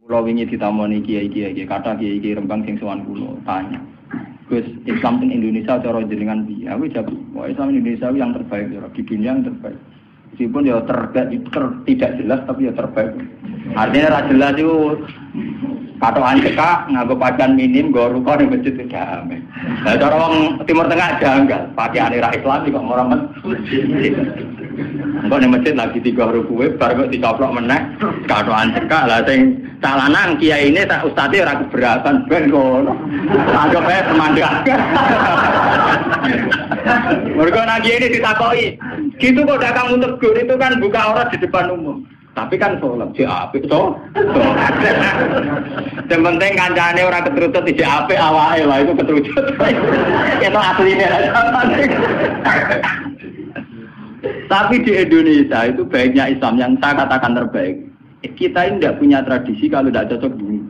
Kalau wingi ditamoni kiai-kiai, kata kiai-kiai Rembang sing sowan kula tanya. Gus, Islam di Indonesia cara jenengan piye? Aku jawab, wah Islam Indonesia yang terbaik di dunia yang terbaik. Meskipun ya tidak jelas tapi ya terbaik. Artinya ra jelas itu patokan cekak nganggo pacan minim nggo rukun ning masjid damai. Lah cara wong Timur Tengah janggal, pakaiane ra Islam kok ora masjid. Engko ning masjid lagi 3 rukuwe bar kok dicoplok meneh patokan cekak lah sing calanang kiyaine tak ustaze ora keberatan ben ngono. Anggap ae pemandangan. Mergo nang kiai ini ditakoki, gitu kok dak kamu tegur itu kan buka aurat di depan umum. Tapi kan sholat si apik to. Yang penting kancane ora ketrutut di apik awake lah itu ketrutut. Itu asline. Tapi di Indonesia itu baiknya Islam yang saya katakan terbaik. Kita ini tidak punya tradisi kalau tidak cocok dulu.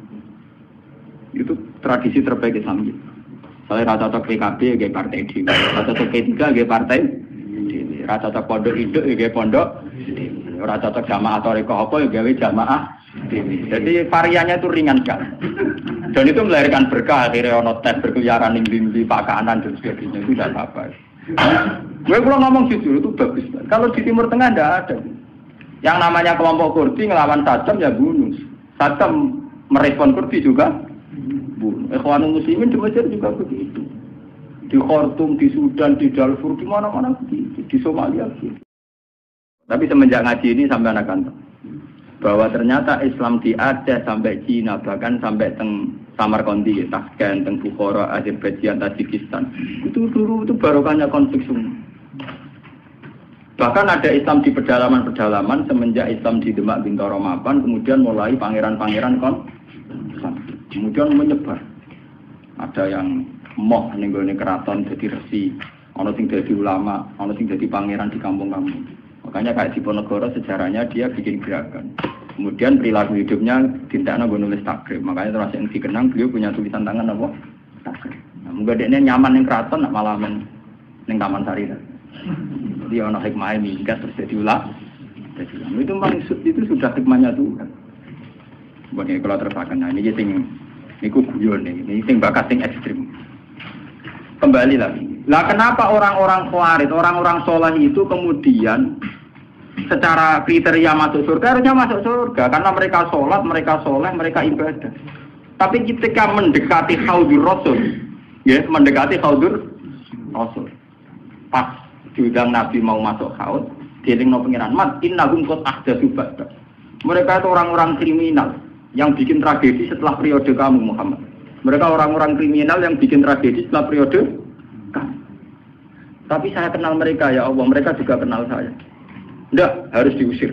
Itu tradisi terbaik Islam kita. Kalau rata cocok PKB kayak partai D, rata cocok P3 kayak partai D, rata cocok pondok induk kayak pondok D, rata cocok jamaah atau apa kayak jamaah D. Jadi variannya itu ringan sekali. Dan itu melahirkan berkah, akhirnya ono tes berkeliaran di pakanan dan sebagainya itu tidak apa-apa. Gue kalau ngomong jujur itu bagus. Kalau di Timur Tengah tidak ada. Yang namanya kelompok Kurdi ngelawan Saddam ya bunuh. Saddam merespon Kurdi juga bunuh. Ikhwanul Muslimin di Mesir juga begitu. Di Khartoum, di Sudan, di Darfur, di mana-mana begitu. Di Somalia begitu. Tapi semenjak ngaji ini sampai anak kantor. Bahwa ternyata Islam di Aceh sampai Cina, bahkan sampai teng Samarkandi, Tashkent, teng Bukhara, Azerbaijan, Tajikistan. Itu dulu itu barokahnya konflik semua. Bahkan ada Islam di pedalaman-pedalaman semenjak Islam di Demak Bintoro Mapan, kemudian mulai pangeran-pangeran kemudian menyebar. Ada yang moh nenggone keraton jadi resi, ana sing dadi ulama, ana sing dadi pangeran di kampung-kampung. Makanya kayak di Ponorogo sejarahnya dia bikin gerakan. Kemudian perilaku hidupnya tintakna nggo nulis takrib. Makanya terus yang dikenang beliau punya tulisan tangan apa? Takrib. Nah, muga dekne nyaman ning keraton nak malah ning Taman Sari. Dia ana hikmah minggat terus jadi ulama. Jadi itu maksud itu sudah hikmahnya Tuhan. Bagi kalau terpakai, nah ini sing niku guyon ini sing bakat sing ekstrim. Kembali lagi. Lah kenapa orang-orang khawarij, orang-orang soleh itu kemudian secara kriteria masuk surga harusnya masuk surga karena mereka sholat, mereka soleh, mereka ibadah. Tapi ketika mendekati haudur Rasul, ya mendekati haudur Rasul, pas diundang Nabi mau masuk haud, dielingno pengiran mat innahum qad ahdatsu ba'da. Mereka itu orang-orang kriminal yang bikin tragedi setelah periode kamu Muhammad. Mereka orang-orang kriminal yang bikin tragedi setelah periode kamu. Tapi saya kenal mereka ya Allah, mereka juga kenal saya. Tidak, harus diusir.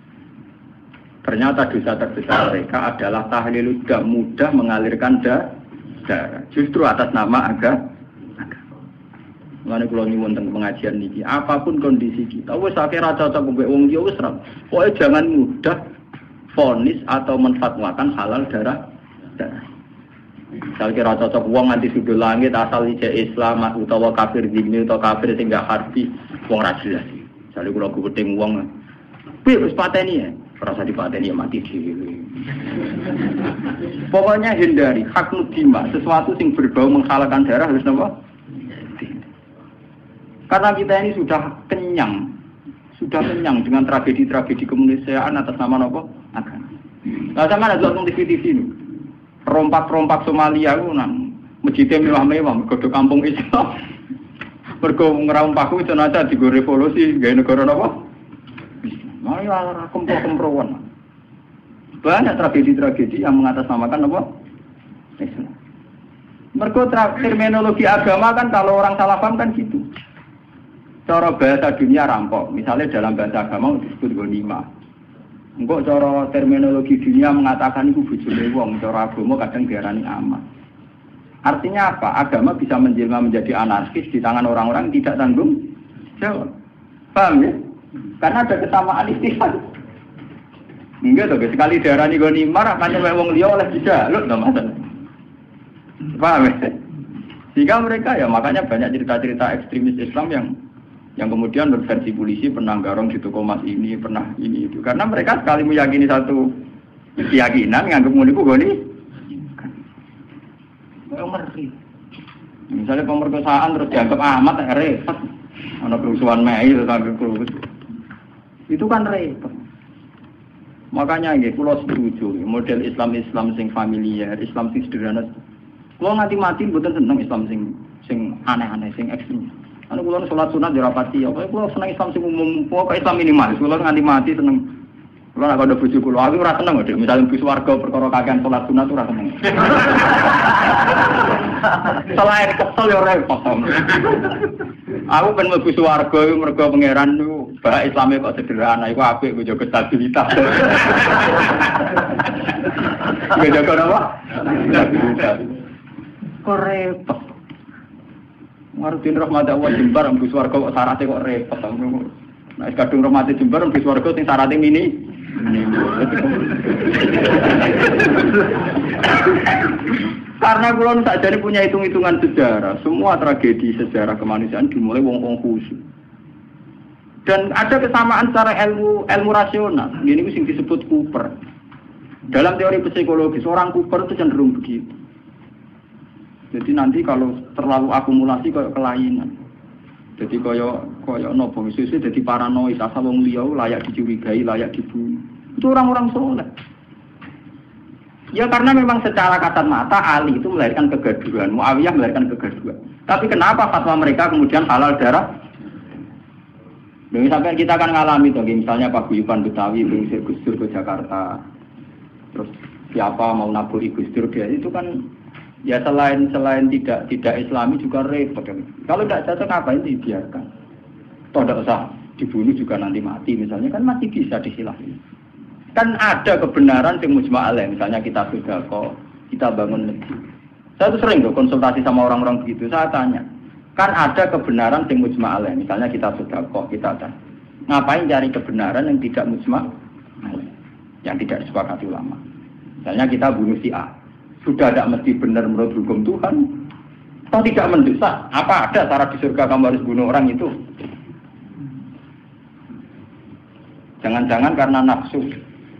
Ternyata dosa terbesar mereka adalah tahlil tidak mudah mengalirkan darah. Justru atas nama agama. Mulane kula nyuwun teng pengajian niki, apapun kondisi kita, wis akeh ra cocok mbek wong liya wis ra. Pokoke jangan mudah vonis atau menfatwakan halal darah. Misal kira cocok wong nganti sudul langit asal ije Islam utawa kafir dini utawa kafir sing gak harfi wong ra jelas. Misale kula gudeng wong piye wis pateni ya, rasa dipateni ya mati dhewe. Pokoknya hindari hak nudima, sesuatu yang berbau menghalalkan darah harus napa? Karena kita ini sudah kenyang dengan tragedi-tragedi kemanusiaan atas nama apa? Agama. Nah, sama ada nonton TV ini, rompak Somalia itu nang masjidnya mewah-mewah, mergo kampung Islam, mergo ngerompakku itu nanti digo revolusi, gaya negara apa? Malah kempro-kemproan. Banyak tragedi-tragedi yang mengatasnamakan apa? Islam. Mergo terminologi agama kan kalau orang salah paham kan gitu. Cara bahasa dunia rampok, misalnya dalam bahasa agama disebut ghanimah. Engkau cara terminologi dunia mengatakan itu bojone wong, cara agama kadang diarani aman. Artinya apa? Agama bisa menjelma menjadi anarkis di tangan orang-orang tidak tanggung jawab. Paham ya? Karena ada kesamaan istilah. Enggak tuh, sekali diarani ghanimah, makanya wong liya oleh dijaluk to Mas. Paham ya? Jika mereka ya makanya banyak cerita-cerita ekstremis Islam yang kemudian berversi polisi pernah garong di toko emas ini, pernah ini itu. Karena mereka sekali meyakini satu Keyakinan nganggep ngono iku goni. Kok ngerti. Misalnya pemerkosaan terus dianggap amat repot. Ana kerusuhan Mei terus anggap kerusuhan. Itu kan repot. Makanya nggih kula setuju model Islam sing familiar, Islam sing sederhana. Kula nganti mati mboten seneng Islam sing aneh-aneh, sing ekstrem. Anu kula salat sunat yo rapati, apa kula seneng Islam sing umum, kok Islam minimalis. Kula nganti mati seneng. Kula nek ada bojo kula, aku ora seneng kok, misale bus warga perkara kakean salat sunat ora seneng. Selain kesel yo repot. Aku ben mlebu swarga iku mergo pangeran niku bahasa Islame kok sederhana iku apik kok jaga stabilitas. Kok jaga apa? Kok repot. Marudin rahmat Allah Jembar mlebu swarga kok syaratnya kok repot. Nek kadung rahmat Jembar mlebu swarga sing syaratnya mini. Karena kulon tak jadi punya hitung-hitungan sejarah, semua tragedi sejarah kemanusiaan dimulai wong-wong khusyuk. Dan ada kesamaan secara ilmu rasional. Ini sing disebut Cooper. Dalam teori psikologi, seorang Cooper itu cenderung begitu. Jadi nanti kalau terlalu akumulasi kayak kelainan. Jadi kayak nopo misalnya jadi paranoid, asal wong liya layak dicurigai, layak dibunuh. Itu orang-orang soleh. Ya karena memang secara kasat mata Ali itu melahirkan kegaduhan, Muawiyah melahirkan kegaduhan. Tapi kenapa fatwa mereka kemudian halal darah? Dan sampai kita akan ngalami tuh, misalnya Pak Guyuban Betawi mengusir Gus Dur ke Jakarta, terus siapa mau naburi Gus Dur dia itu kan ya selain tidak Islami juga repot. Kalau tidak cocok ngapain dibiarkan? Toh tidak usah dibunuh juga nanti mati misalnya kan masih bisa disilahi. Kan ada kebenaran yang mujma' alaih, misalnya kita sedekah, kita bangun masjid. Saya tuh sering loh konsultasi sama orang-orang begitu, saya tanya, kan ada kebenaran yang mujma' alaih, misalnya kita sedekah, kita ada. Ngapain cari kebenaran yang tidak mujma' alaih, yang tidak disepakati ulama. Misalnya kita bunuh si A, sudah tidak mesti benar menurut hukum Tuhan, atau tidak mendesak, apa ada cara di surga kamu harus bunuh orang itu? Jangan-jangan karena nafsu.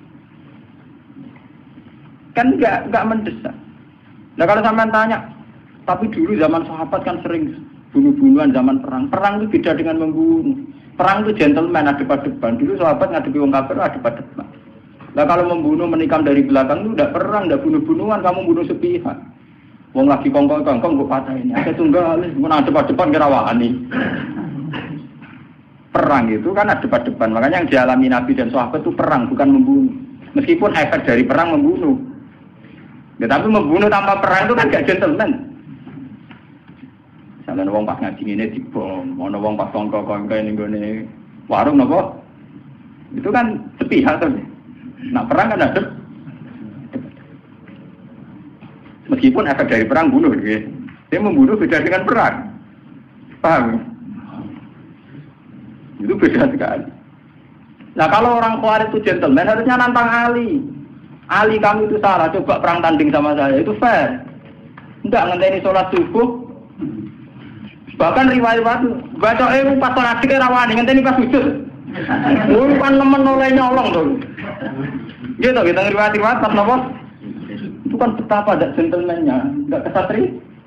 Kan enggak mendesak. Nah kalau sampean tanya, tapi dulu zaman sahabat kan sering bunuh-bunuhan zaman perang. Perang itu beda dengan membunuh. Perang itu gentleman, ada depan. Dulu sahabat ngadepi wong kafir ada depan. Nah kalau membunuh menikam dari belakang itu udah perang, udah bunuh-bunuhan, kamu bunuh sepihak. Wong lagi kongkong kok patahin. Ada tunggal, mun ada depan kira wani. Perang itu kan ada depan. Makanya yang dialami Nabi dan sahabat itu perang, bukan membunuh. Meskipun efek dari perang membunuh. Ya, tapi membunuh tanpa perang itu kan gak gentleman. Misalnya wong pas ngaji ini dibom, mau wong pas kongkong ini gini warung nopo, itu kan sepihak tuh. Nah perang kan ada. Meskipun efek dari perang bunuh, gitu. Dia membunuh beda dengan perang, paham? Itu beda sekali. Nah kalau orang Khawarij itu gentleman harusnya nantang Ali. Ali kamu itu salah, coba perang tanding sama saya, itu fair. Enggak ngenteni sholat subuh. Bahkan riwayat baca pas sholat dikira rawani, ngenteni pas sujud. Kan nemen oleh nyolong tuh. Gitu, kita riwayat pas nopo. Itu kan betapa ada gentleman-nya, enggak kesatria.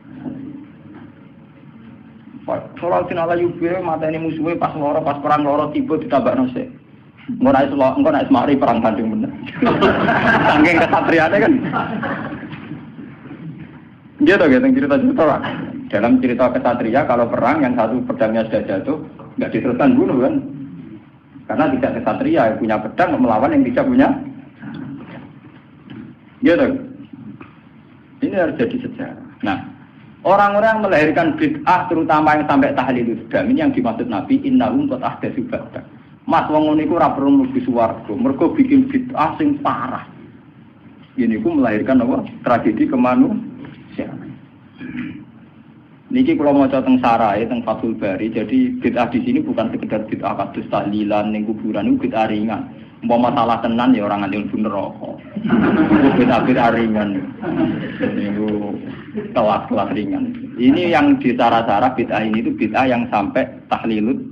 Sholat sinala yubir, mata ini musuhnya pas perang loro tiba ditabak nose. Engko nek semari perang tanding bener. Saking kesatriane kan. Gitu cerita-cerita lah. Dalam cerita kesatria kalau perang yang satu pedangnya sudah jatuh, enggak diteruskan bunuh kan. Karena tidak kesatria yang punya pedang melawan yang tidak punya. Gitu. Ini harus jadi sejarah. Nah, orang-orang yang melahirkan bid'ah terutama yang sampai tahlilul dam ini yang dimaksud Nabi innahum qad ahdatsu ba'da. Mas wong ngene iku ora perlu mlebu swarga, mergo bikin bid'ah sing parah. Ini ku melahirkan apa? Tragedi kemanusiaan. Niki kula maca teng Sarai, teng Fathul Bari, jadi bid'ah di sini bukan sekedar bid'ah kados tahlilan ning kuburan, itu bid'ah ringan. Umpama masalah tenan ya orang nganti mlebu neraka. Itu bid'ah ringan. Niku kelas ringan. Ini yang di cara-cara bid'ah ini itu bid'ah yang sampai tahlilut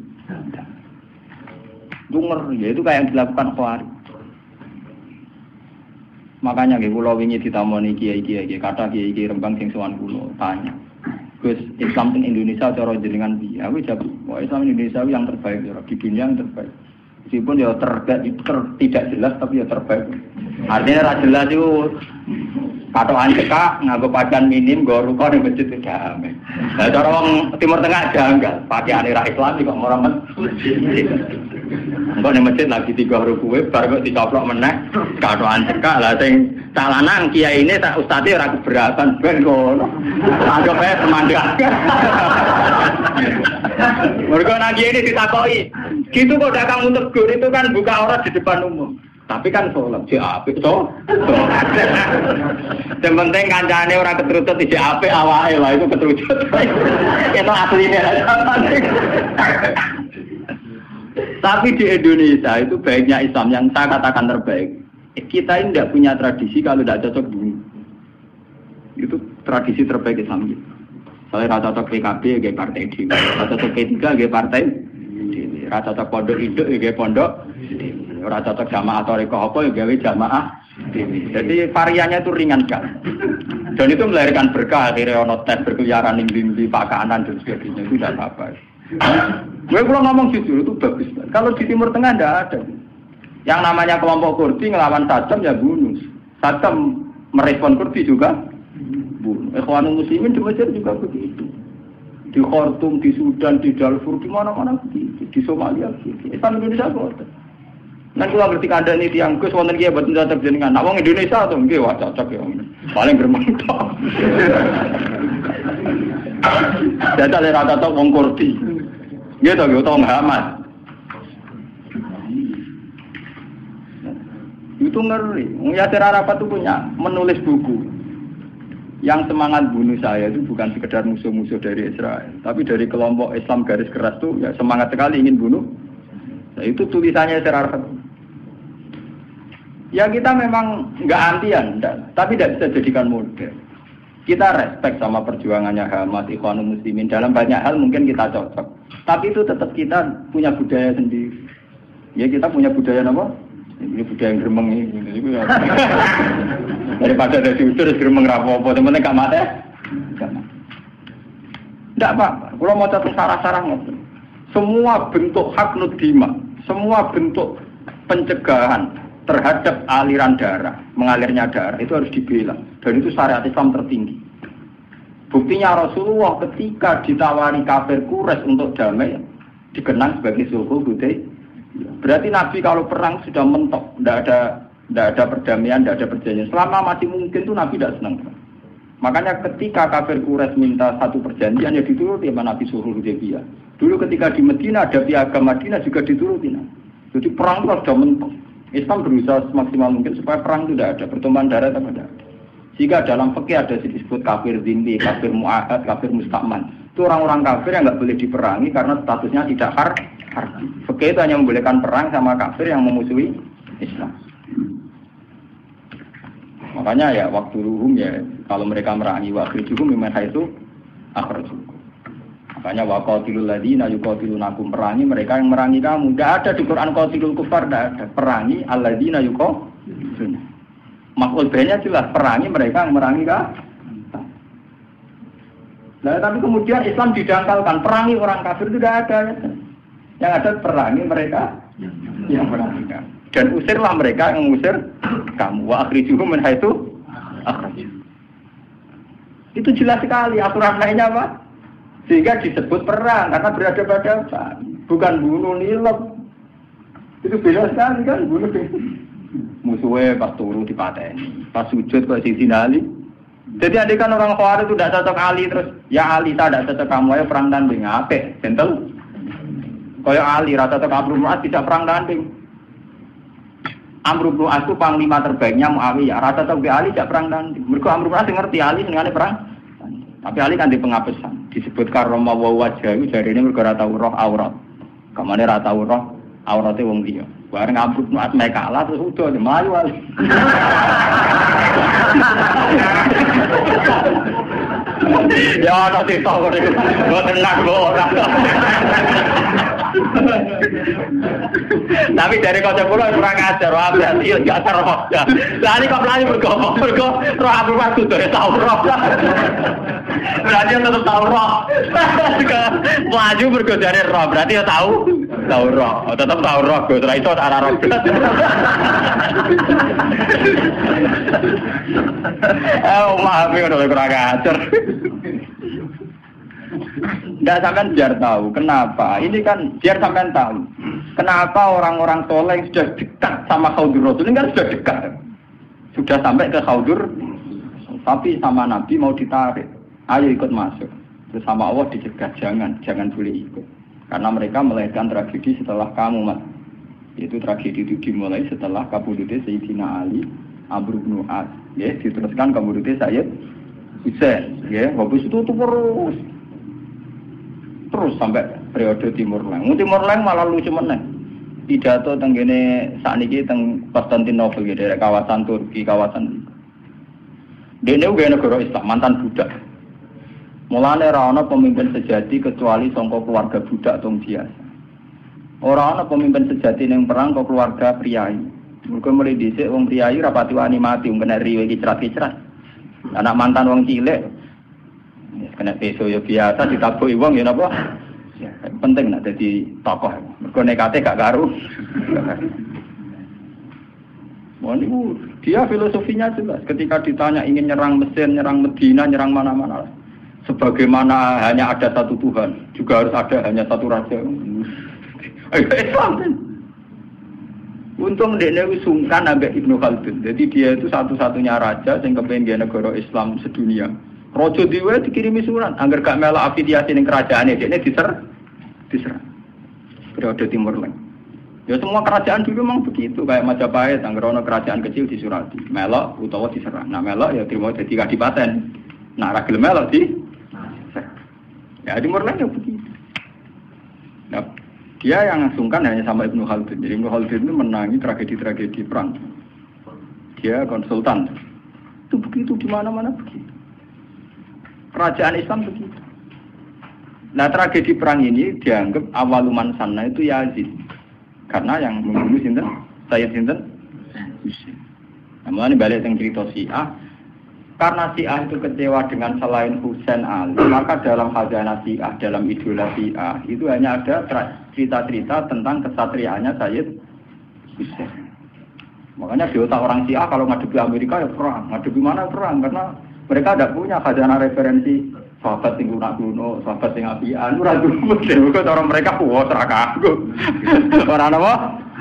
Dunger, ya itu kayak yang dilakukan Khawarij. Makanya nggih kula wingi ditamoni kiai-kiai, kata kiai Rembang sing sowan kula tanya. Gus, Islam di Indonesia cara jenengan piye? Aku jawab, Islam Indonesia yang terbaik di dunia yang terbaik. Meskipun ya tidak jelas tapi ya terbaik. Artinya ra jelas itu patokan cekak nganggo pakaian minim nggo ruko ning masjid damai. Lah cara wong Timur Tengah janggal, pakaiane ra Islam kok ora masjid. Engko ning masjid lagi 3 rukuwe bar kok dicoplok meneh patokan cekak lah sing calanang kiyaine tak ustaze ora keberatan ben ngono. Anggap ae pemandangan. Mergo nang kiai ini ditakoki, gitu kok udah kamu tegur itu kan buka aurat di depan umum. Tapi kan sholat si apik toh. Yang penting kancane orang keterucut di apik awake lah itu keterucut. Itu aslinya. Tapi di Indonesia itu baiknya Islam yang saya katakan terbaik. Kita ini tidak punya tradisi kalau tidak cocok dulu. Itu tradisi terbaik Islam gitu. Kalau rata cocok PKB kayak partai D, rata cocok P3 kayak partai D, rata cocok pondok induk kayak pondok D. Ora cocok jamaah atau reko apa ya gawe jamaah. Jadi variannya itu ringan sekali. Dan itu melahirkan berkah, akhirnya ono tes berkeliaran di pakanan dan sebagainya itu tidak apa-apa. Gue kalau ngomong jujur itu bagus. Kalau di Timur Tengah tidak ada. Yang namanya kelompok Kurdi ngelawan Saddam ya bunuh. Saddam merespon Kurdi juga bunuh. Ikhwanul Muslimin di Mesir juga begitu. Di Khartoum, di Sudan, di Darfur, di mana-mana begitu. Di Somalia begitu. Islam Indonesia kok. Nanti kalau ngerti kandang ini tiang Gus wonten kiye boten cocok jenengan. Nak wong Indonesia to nggih wah cocok ya. Paling gremeng tok. Dadi ora cocok wong Kurdi. Nggih to utawa Muhammad. Itu ngeri. Yasir Arafat itu punya menulis buku. Yang semangat bunuh saya itu bukan sekedar musuh-musuh dari Israel, tapi dari kelompok Islam garis keras itu ya semangat sekali ingin bunuh. Nah, itu tulisannya Yasir Arafat. Ya kita memang nggak antian, tapi tidak bisa jadikan model. Kita respect sama perjuangannya Hamas, Ikhwanul Muslimin. Dalam banyak hal mungkin kita cocok. Tapi itu tetap kita punya budaya sendiri. Ya kita punya budaya apa? Ini budaya yang gremeng ini. Daripada ada diusir, gremeng rapopo. Teman-teman gak mati? Tidak apa-apa. Kalau mau catat sarah-sarah ngotot. Semua bentuk hak nudima, semua bentuk pencegahan terhadap aliran darah, mengalirnya darah itu harus dibela. Dan itu syariat Islam tertinggi. Buktinya Rasulullah ketika ditawari kafir Quraisy untuk damai, dikenang sebagai sulhul Hudaybiyah. Berarti Nabi kalau perang sudah mentok, tidak ada perdamaian, tidak ada perjanjian. Selama masih mungkin itu Nabi tidak senang. Makanya ketika kafir Quraisy minta satu perjanjian, ya dituruti sama Nabi sulhul Hudaybiyah. Dulu ketika di Madinah ada piagam Madinah juga dituruti. Jadi perang itu sudah mentok. Islam berusaha semaksimal mungkin supaya perang itu tidak ada, pertumpahan darah tidak ada. Jika dalam fikih ada disebut kafir zimmi, kafir mu'ahad, kafir musta'man. Itu orang-orang kafir yang nggak boleh diperangi karena statusnya tidak harbi. Fikih itu hanya membolehkan perang sama kafir yang memusuhi Islam. Makanya ya waktu ruhum ya kalau mereka merangi waktu juhum memang itu akhrajukum. Makanya waqatilul ladzina yuqatilunakum, perangi mereka yang merangi kamu. Tidak ada di Quran qatilul kufar, tidak ada. Perangi alladzina yuqatiluna. Maf'ul bihnya jelas, perangi mereka yang merangi kamu. Nah, tapi kemudian Islam didangkalkan, perangi orang kafir itu tidak ada. Yang ada perangi mereka yang merangi kamu. Dan usirlah mereka yang mengusir kamu. Wa akhrijuhum min haitsu akhrajuhum. Itu jelas sekali aturan lainnya apa? Sehingga disebut perang karena berhadapan-hadapan, bukan bunuh nilep. Itu beda sekali kan bunuh musuhnya pas turu dipateni, pas sujud kok sisi Ali. Jadi andai kan orang Khawarij itu tidak cocok Ali terus, ya Ali tak cocok kamu ayo perang tanding apik, gentle. Kayak Ali rata cocok Amr bin As tidak perang tanding. Amr bin As itu panglima terbaiknya Muawiyah, rata cocok Ali tidak perang tanding. Mergo Amr bin As ngerti Ali senengane perang. Tapi Ali kan di pengapesan, disebut karoma wa wajah itu dari ini mergo ora tau roh aurat. Kamane ora tau roh aurate wong liya. Bareng Amr bin As mek kalah terus udah mlayu Ali. Ya ana sing tau kok boten nak ora. Tapi dari konsep pulau kurang ajar, wah berarti enggak terus. Lah ini kok pelani mergo roh Abdul Wadud dari tahu roh. Berarti tetap tahu roh. Melaju mergo dari roh, berarti ya tahu roh. Tetap tahu roh, setelah itu arah roh. Maaf ya udah kurang ajar. Nggak sampean biar tahu kenapa. Ini kan biar sampean tahu kenapa orang-orang soleh sudah dekat sama Khaudur Rasul. Ini kan sudah dekat, sudah sampai ke Khaudur, tapi sama Nabi mau ditarik. Ayo ikut masuk. Terus sama Allah dicegah, jangan boleh ikut. Karena mereka melahirkan tragedi setelah kamu, Mas. Itu tragedi itu dimulai setelah kabudutnya Sayyidina Ali, Amr bin As. Ya, diteruskan kabudutnya Sayyid Husain. Ya, habis itu terus sampai periode Timur Leng. Timur Leng malah lucu meneng. Pidato tenggene sakniki teng Konstantinopel gitu, dari kawasan Turki, kawasan dene uga negara Islam, mantan budak. Mulane ora ana pemimpin sejati kecuali saka keluarga budak tong biasa. Ora ana pemimpin sejati ning perang kok keluarga priyayi. Mergo mulai dhisik wong priyayi ra pati wani mati, wong kena riwe kicrat-kicrat. Anak mantan wong cilik kena peso ya biasa ditabuhi wong ya napa? Ya, penting nak dadi tokoh. Mergo nekate gak karu. Niku dia filosofinya jelas. Ketika ditanya ingin nyerang Mesir, nyerang Medina, nyerang mana-mana. Sebagaimana hanya ada satu Tuhan, juga harus ada hanya satu raja. Islam. Untung dekne wis sungkan ambek Ibnu Khaldun. Jadi dia itu satu-satunya raja sing kepengin negara Islam sedunia. Raja dhewe dikirimi surat, angger gak melok afiliasi ning kerajaane, dekne diserang. Periode Timur Leng. Ya semua kerajaan dulu memang begitu, kayak Majapahit, angger ana kerajaan kecil disurati, melok utawa diserang. Nah melok ya terima dadi kadipaten. Nah ra gelem melok di ya Timur Leng ya begitu. Nah, dia yang sungkan hanya sama Ibnu Khaldun. Jadi Ibnu Khaldun itu menangi tragedi-tragedi perang. Dia konsultan. Itu begitu di mana-mana begitu. Kerajaan Islam begitu. Nah tragedi perang ini dianggap awaluman sana itu Yazid. Karena yang membunuh sinten? Sayyid sinten? Husain. Nah, ini balik yang cerita Syiah. Karena Syiah itu kecewa dengan selain Husain Ali, maka dalam khazanah Syiah, dalam idola Syiah itu hanya ada cerita-cerita tentang kesatriaannya Sayyid Husain. Makanya di otak orang Syiah kalau ngadepi Amerika ya perang, ngadepi mana perang, karena mereka tidak punya khazanah referensi sahabat yang lunak-lunak, sahabat yang apian, ragu-ragu, mereka orang mereka puas, rakaku, orang apa?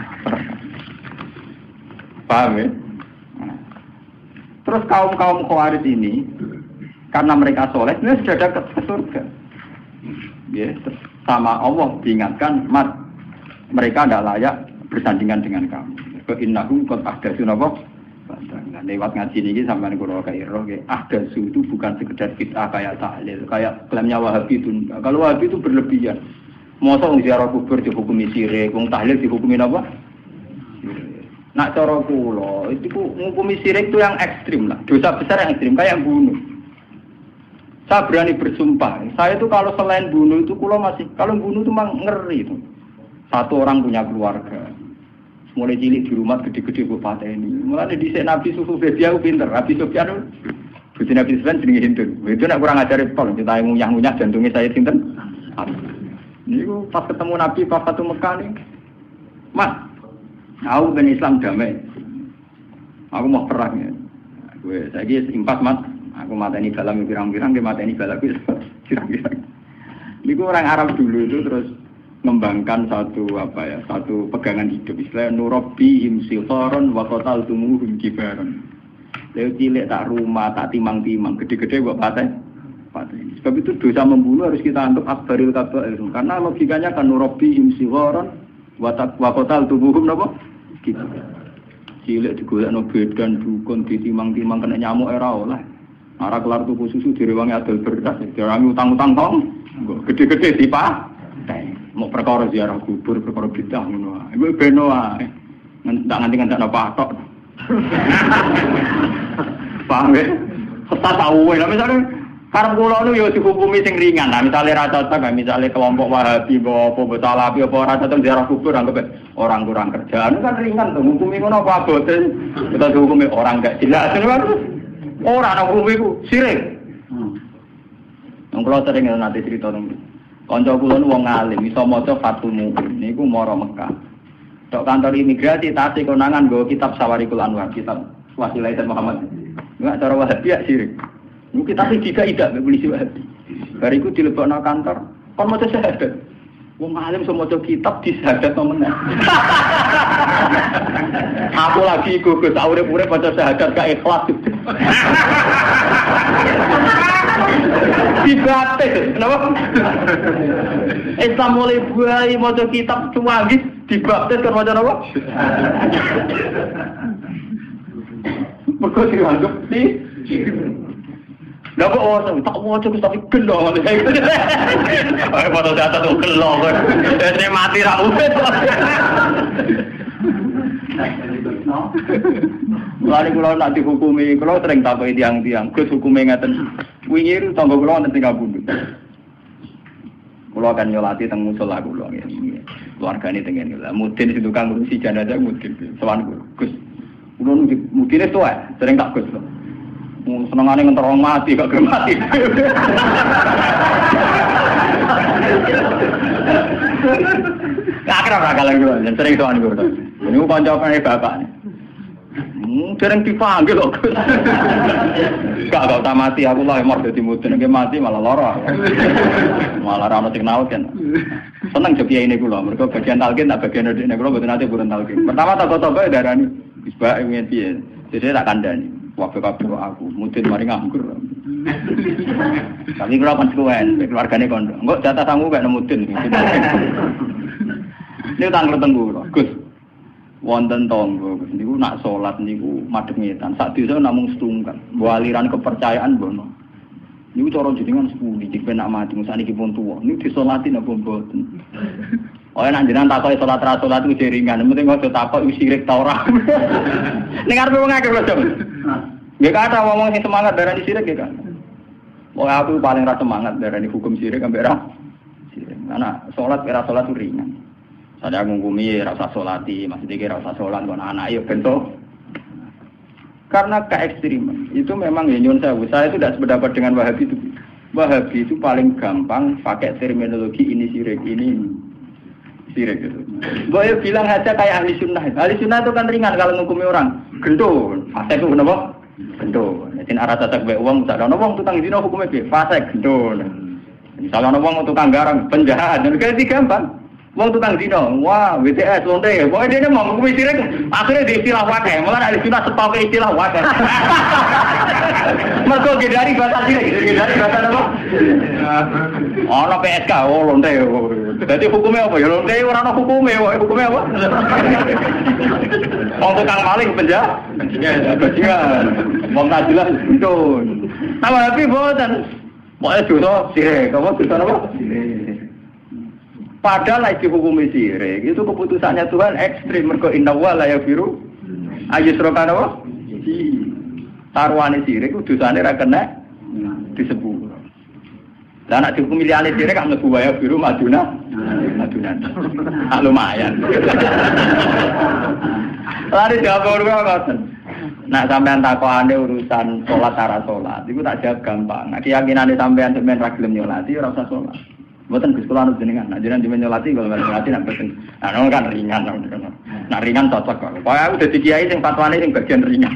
Paham ya? Terus kaum-kaum Khawarij ini, karena mereka soleh, ini sudah dekat ke surga. Ya, sama Allah diingatkan, Mat, mereka tidak layak bersandingan dengan kamu. Innahum qad ahdatsu napa? Nah, lewat ngaji ini sampai kula kairo, ahdatsu itu bukan sekedar bid'ah kayak tahlil, kayak klaimnya Wahabi itu. Kalau Wahabi itu berlebihan. Mosok ziarah kubur dihukumi syirik, wong tahlil dihukumi apa? Nak cara kula, itu ngukumi syirik itu yang ekstrim lah. Dosa besar yang ekstrim, kayak bunuh. Saya berani bersumpah, saya itu kalau selain bunuh itu kula masih, kalau bunuh itu memang ngeri itu. Satu orang punya keluarga. Mulai cilik di rumah gede-gede kok pateni. Mulane dhisik Nabi Sufu dia pinter, Nabi Sufyan itu Nabi Sufyan jenenge Hindun. Itu nek kurang ajar pol, kita ngunyah-ngunyah jantungnya saya sinten. Niku pas ketemu Nabi pas Fatu Mekah nih. Mas, aku ben Islam damai. Aku mau perang ya. Gue saiki impas Mas. Aku mateni dalam pirang-pirang, dia mateni balak pirang-pirang. Niku orang Arab dulu itu terus mengembangkan satu pegangan hidup istilah nurabbi imsifaron wa qataltumuhum kibaron. Lha cilik tak rumah, tak timang-timang, gede-gede kok pateni. Sebab itu dosa membunuh harus kita anggap akbaril kabair. Karena logikanya kan nurabbi imsifaron wa qataltumuhum napa? Cilik digolekno bedan dukun ditimang-timang kena nyamuk era oleh. Ora kelar tuku susu direwangi adol beras, direwangi utang-utang tong. Gede-gede dipah. Mau perkara ziarah kubur, perkara bidah ngono wae. Iku beno wae. Nganti-nganti patok. Paham ya? Sesat awwe, lha misale Karena kula nu yo dihukumi sing ringan. Nah, misalnya ra cocok, misalnya kelompok Wahabi apa Salafi apa ora cocok ziarah kubur anggap orang kurang kerjaan kan ringan tuh. Hukumi ngono apa abote. Kita dihukumi orang gak jelas kan. Ora ana hukumi ku sirik. Wong kula sering nanti cerita nang kanca kula nu wong alim iso maca Fathul Mu'in niku mara Mekah. Tok kantor imigrasi tasih konangan nggo kitab Sawarikul Anwar, kitab Wasilah Muhammad. Enggak cara Wahabi ya sirik. Mungkin tapi tidak polisi Wahabi. Bariku dilebokno kantor, kon maca syahadat. Wong alim iso maca kitab disyahadat meneh. Aku lagi gugus urip-urip maca syahadat gak ikhlas. Dibaptis, kenapa? Islam mulai buai maca kitab cuwangi dibaptis kan maca apa? Mergo dianggap sih. Lah kok tak maca tapi gelo. Ayo foto data tuh gelo kan. Dene mati ra urip. Lari kula nak dihukumi, kula sering takoki tiang-tiang, Gus hukume ngaten. Wingi tangga kula wonten teng Kabundut. Kula kan nyolati teng musala kula nggih. Keluargane teng ngene lha. Mudin sing tukang ngurusi jenazah mudin. Sowan Gus. Kula mudine tuwa, sering tak Gus. Senengane ngenterong mati gak gelem mati. Akhirnya bakalan kula, sering sowan kula. Niku kancane bapak. Sering dipanggil kok. Gak usah mati aku lah emor dadi mudin nek mati malah lara. Malah ra ono sing naut kan. Seneng jo kiai niku lho, mergo bagian talqin tak bagian ndekne kula mboten ate purun talqin. Pertama tak darani wis bae ngene piye. Jadi tak kandhani. Kabeh aku mudin mari nganggur. Tapi kula kan suwen, keluargane kondo. Engko jatah tamu gak mudin. Ini tanggal tenggu kula. Gus wonten tangga niku nak salat niku madhep ngetan sak desa namung setunggal mbok aliran kepercayaan bono niku cara jenengan sepudi jek penak mati sakniki pun tuwa niku disolati napa mboten nek jenengan takoki salat ra salat iku jeringan penting aja takok sirik ta ora ning arep wong akeh lho nggih kata ngomong sing semangat darani sirik nggih kan wong aku paling ra semangat darani hukum sirik ambek ra sirik ana salat ora salat ringan. Saya ngungkumi rasa solati, maksudnya rasa solat kon anak yo bentuk. Karena keekstriman itu memang ya nyun saya itu tidak sependapat dengan Wahabi itu. Wahabi itu paling gampang pakai terminologi ini sirik ini sirik itu. Boleh bilang aja kayak ahli sunnah. Ahli sunnah itu kan ringan kalau ngukumi orang. Gendul, fase itu kenapa? Gendul. Jadi arah tatak baik uang, misalnya uang tukang zina hukumnya fase gendul. Misalnya uang tukang garang penjahat, dan kayak gampang. Wong tukang dino, wah WTS lonte, pokoknya dia mau ngukumi sirik, akhirnya di istilah wadah, malah ada istilah sepakai istilah wadah. Mereka gedari bahasa sirik, gedari bahasa apa? Oh, no PSK, oh lonte. Jadi hukumnya apa? Ya lonte orang hukumnya, hukumnya apa? Wong tukang maling penjahat, bajingan, wong tak jelas itu. Tapi boten, pokoknya dosa sirik, kamu dosa apa? Padahal lagi dihukumi sirik, itu keputusannya Tuhan ekstrim. Mergo inna wa la yaghfiru ayyushraka apa? Taruhane sirik itu dosane ra kena disebut. Lah nek dihukumi liyane sirik kan mlebu wae biru maduna. Lumayan. Lari jawab ora ngoten. Nah sampean takokane urusan salat cara salat, iku tak jawab gampang. Nek keyakinane sampean sampean ra gelem nyolati ora usah salat. Mboten Gus kula anu jenengan, nek jenengan dimen nyolati kalau nyolati nek boten. Nah kan ringan to. Nah ringan cocok kok. Pokoke aku dadi kiai sing fatwane sing bagian ringan.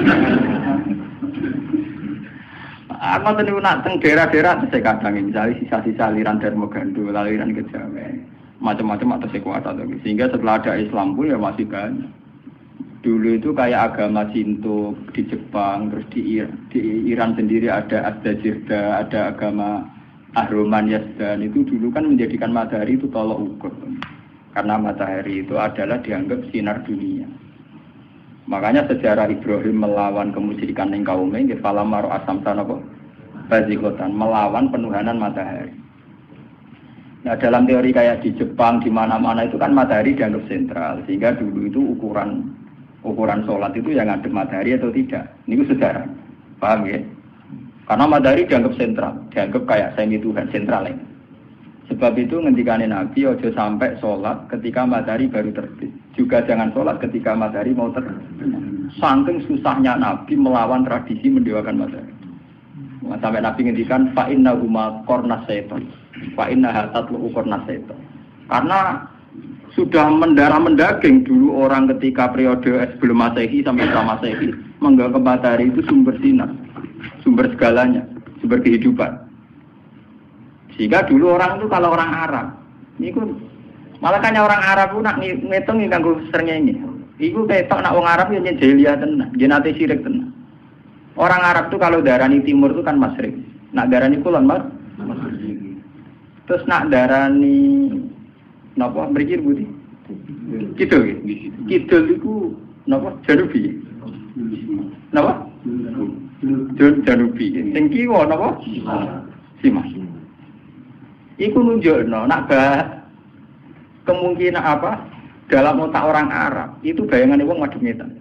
Aku tadi nak teng daerah-daerah saya kadang misalnya sisa-sisa aliran Dharma Gandul, aliran Kejawen, macam-macam atau sekuat atau sehingga setelah ada Islam pun ya masih banyak. Dulu itu kayak agama Shinto di Jepang, terus di Iran sendiri ada Ad-Dajirda, ada agama Ahroman Yazdan itu dulu kan menjadikan matahari itu tolok ukur. Karena matahari itu adalah dianggap sinar dunia. Makanya sejarah Ibrahim melawan kemusyrikan yang kaumnya, falamaro asamsan apa? Bazikotan, melawan penuhanan matahari. Nah dalam teori kayak di Jepang, di mana-mana itu kan matahari dianggap sentral. Sehingga dulu itu ukuran sholat itu yang ngadep matahari atau tidak. Ini sejarah, paham ya? Karena matahari dianggap sentral, dianggap kayak semi Tuhan, sentral ini. Sebab itu ngendikane Nabi ojo sampai sholat ketika matahari baru terbit. Juga jangan sholat ketika matahari mau terbit. Saking susahnya Nabi melawan tradisi mendewakan matahari. Sampai Nabi ngendikan fa inna huma qornas syaitan. Fa inna hatatlu qornas syaitan. Karena sudah mendarah-mendaging dulu orang ketika periode sebelum Masehi sampai setelah Masehi menganggap matahari itu sumber sinar, sumber segalanya, sumber kehidupan. Sehingga dulu orang itu kalau orang Arab, itu malah kan orang Arab itu nak ngitung yang ganggu srengenge. Iku ketok nak wong Arab yang jahiliyah tenan, jenate syirik tenan. Orang Arab itu kalau darani timur itu kan masyrik, nak darani kulon mas. Terus nak darani napa mriki budi? Kidul. Kidul iku napa janubi. Napa? Janubi. Sing kiwa napa? Simas. Iku nunjukno nak kemungkinan apa dalam otak orang Arab itu bayangan wong madhep ngetan.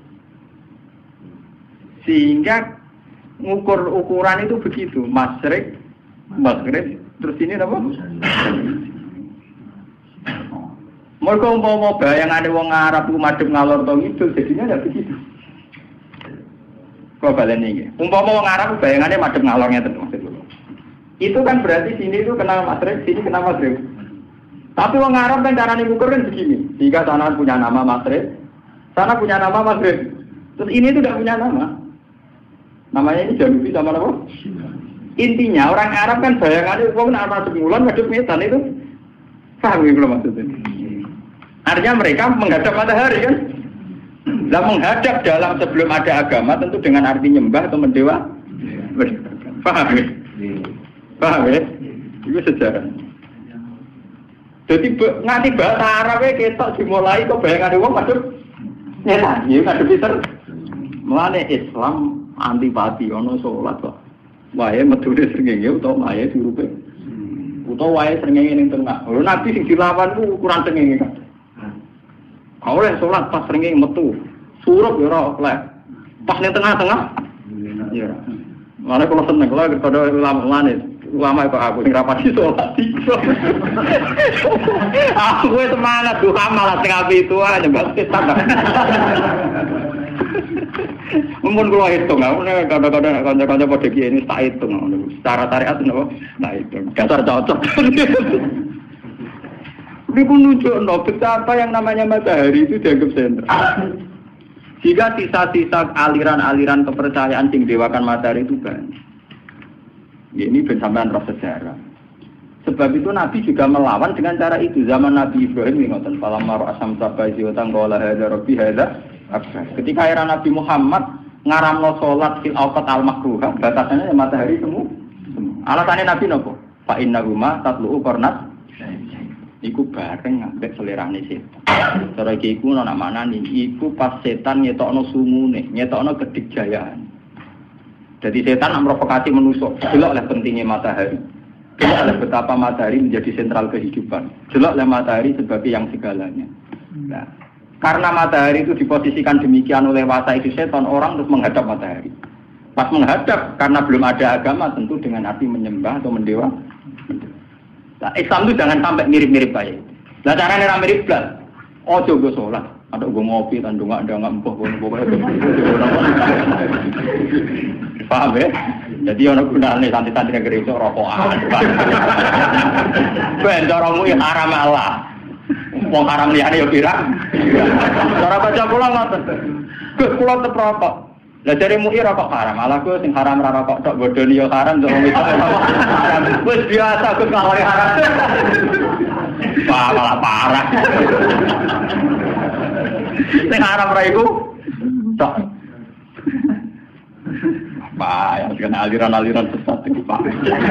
Sehingga ukuran itu begitu, masyrik, maghrib, terus ini apa? Mereka umpama bayangane wong Arab ku madhep ngalor to ngidul jadinya ndak begitu. Kok baleni iki. Umpama wong Arab bayangane madhep ngalor ngeten maksud kula. Itu kan berarti sini itu kenal Maghrib, sini kenal Maghrib. Tapi orang Arab kan caranya ngukur kan begini. Jika sana punya nama Maghrib, sana punya nama Maghrib. Terus ini itu tidak punya nama. Namanya ini Janubi sama apa? Intinya orang Arab kan bayangannya uang nak masuk bulan madhep ngetan itu. Paham ya belum maksudnya? Artinya mereka menghadap matahari kan? Lah menghadap dalam sebelum ada agama tentu dengan arti nyembah atau mendewa. Paham ya? Paham ya? Itu sejarah. Jadi nganti bahasa Arabnya ketok dimulai kok bayangan wong madhep nyetan, ya madhep pinter. Mulane Islam antipati ana salat kok. Wae medune srengenge utawa wae dirupe. Utawa wae srengenge ning tengah. Lho Nabi sing dilawan ku ukuran srengenge kan. Oleh salat pas srengenge metu. Surup ya ora oleh. Pas ning tengah-tengah. Ya. Malah kalau seneng kalau kepada ulama kok aku sing rapati salat iso. Aku wis semangat duha malah tengah itu aja mbak setan. Mun kula hitung aku nek kadang-kadang kanca-kanca padha kiye ini tak hitung secara syariat napa tak hitung. Dasar cocok. Ini pun nunjukno betapa yang namanya matahari itu dianggap sentral. Jika sisa-sisa aliran-aliran kepercayaan sing dewakan matahari itu banyak. Ya, ini bersamaan roh sejarah. Sebab itu Nabi juga melawan dengan cara itu. Zaman Nabi Ibrahim ngoten, falamma ra'asam sabaji wa tangqala hadza rabbi hadza akbar. Ketika era Nabi Muhammad ngaramno salat fil awqat al makruhah, batasannya matahari semua. Alasannya Nabi nopo? Fa innahuma tatlu'u qarnat. Iku bareng ambek selerane setan. Cara iki iku ana manane iku pas setan ngetokno sumune, ngetokno kedikjayaan. Jadi setan memprovokasi manusia. Deloklah pentingnya matahari. Deloklah betapa matahari menjadi sentral kehidupan. Deloklah matahari sebagai yang segalanya. Nah, karena matahari itu diposisikan demikian oleh wasa itu setan, orang terus menghadap matahari. Pas menghadap karena belum ada agama tentu dengan arti menyembah atau mendewa. Nah, Islam itu jangan sampai mirip-mirip kayak itu. Nah, caranya mirip blas. Oh, coba sholat. Ada gue ngopi, tandung nggak empuk, paham ya? Jadi orang gunanya santri-santri negeri itu rokokan. Ben, caramu ya haram Allah. Wong haram liane ya kira. Cara baca pulang ngoten. Gus pulang tep rokok. Lah jare mu'i rokok haram. Ala ku sing haram ra rokok tok bodoni ya haram to wong itu. Wis biasa Gus nglakoni haram. Malah parah. Sing haram ra iku tok. Apa yang kena aliran-aliran sesat itu Pak.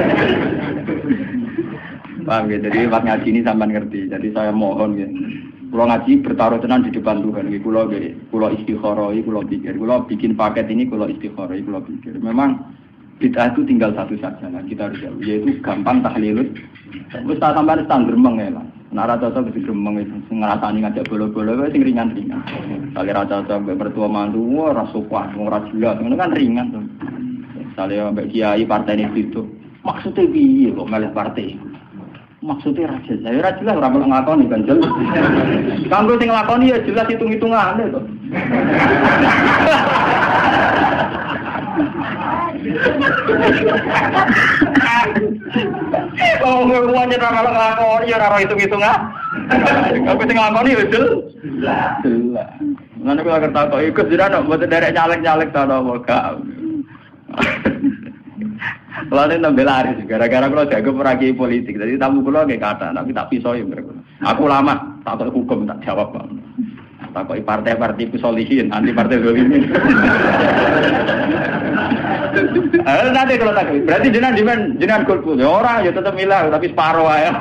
Paham ya, jadi waktu ngaji ini sampai ngerti. Jadi saya mohon ya, kalau ngaji bertaruh tenan di depan Tuhan. Kalau istikharah, kalau pikir, kalau bikin paket ini, kalau istikharah, kalau pikir. Memang bid'ah itu tinggal satu saja lah. Kita harus jauh. Yaitu gampang tahlilus. Terus tak sampai standar gremeng ya lah. Nara cocok begitu gremeng itu ngerasani ngajak bolo-bolo, itu ringan-ringan. Kali rasa cocok bertua mandu, rasukan, rasulah, itu kan ringan tuh. misalnya mbak kiai partai ini itu, maksudnya piye kok malah partai? Maksudnya raja, saya jelas orang ngelakoni kan jelas. Kanggo sing ngelakoni ya jelas hitung-hitungan itu. Oh, ngomongnya orang ngelakoni ya orang hitung-hitungan. Kanggo sing ngelakoni ya jelas. Nanti kalau kerta kok ikut sudah nak buat derek nyalek ta apa gak. Lalu nambah laris, gara-gara kalau jago peragi politik, jadi tamu kulo kayak kata, tapi tak pisau ya mereka. Aku lama, tak tahu hukum tak jawab bang. Tak kok partai-partai pisolihin, anti partai zolimin. Nanti kalau tak, berarti jenengan golput, orang ya tetap milah, tapi separuh aja.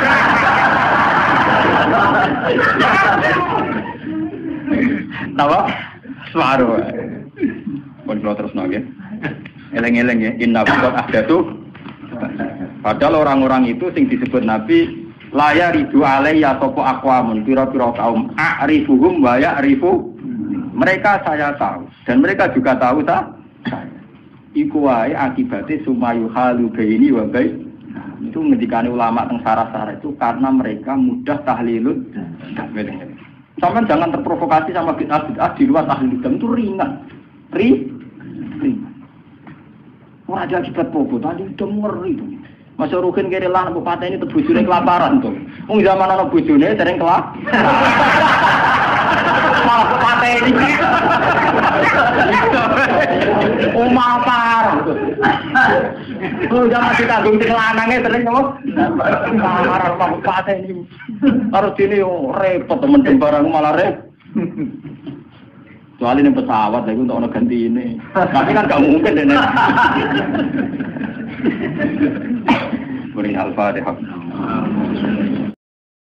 Tahu? Separuh. Pun kalau terus nongke. Eleng-eleng ya, inna buat ahdatu. Padahal orang-orang itu sing disebut Nabi laya ridu alayya sopo aqwamun pira-pira kaum a'rifuhum wa ya'rifu. Mereka saya tahu dan mereka juga tahu saya. Iku wae akibatnya sumayu halu baini wa bain. Itu ngedikane ulama teng sarah-sarah itu karena mereka mudah tahlilun. Sampeyan jangan terprovokasi sama bid'ah di luar tahlil itu ringan. Ringan. Wah ada akibat popo, tadi udah ngeri tuh. Masa Rukin kiri lah, bupati ini terbujurnya kelaparan tuh. Zaman anak bujurnya sering kelap. Malah bupati ini. Parah tuh. Zaman kita tanggung di kelanangnya sering kelap. Parah bupati ini. Harus ini repot temen barang malah repot. Soalnya ini pesawat lagi untuk orang ganti ini. Tapi kan gak mungkin deh. Beri Al-Fatihah.